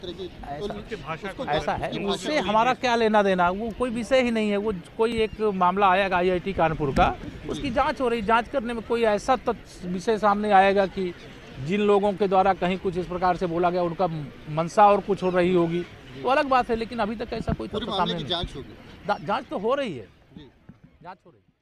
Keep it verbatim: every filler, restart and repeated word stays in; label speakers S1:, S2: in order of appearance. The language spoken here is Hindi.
S1: तरह की
S2: ऐसा, ऐसा है, उससे हमारा क्या लेना देना, वो कोई विषय ही नहीं है। वो कोई एक मामला आएगा आई आई टी कानपुर का, उसकी जांच हो रही, जांच करने में कोई ऐसा विषय सामने आएगा कि जिन लोगों के द्वारा कहीं कुछ इस प्रकार से बोला गया उनका मंशा और कुछ हो रही होगी तो अलग बात है, लेकिन अभी तक ऐसा कोई तथ्य सामने नहीं।
S1: जांच होगी,
S2: जांच तो हो रही है, जांच हो रही है।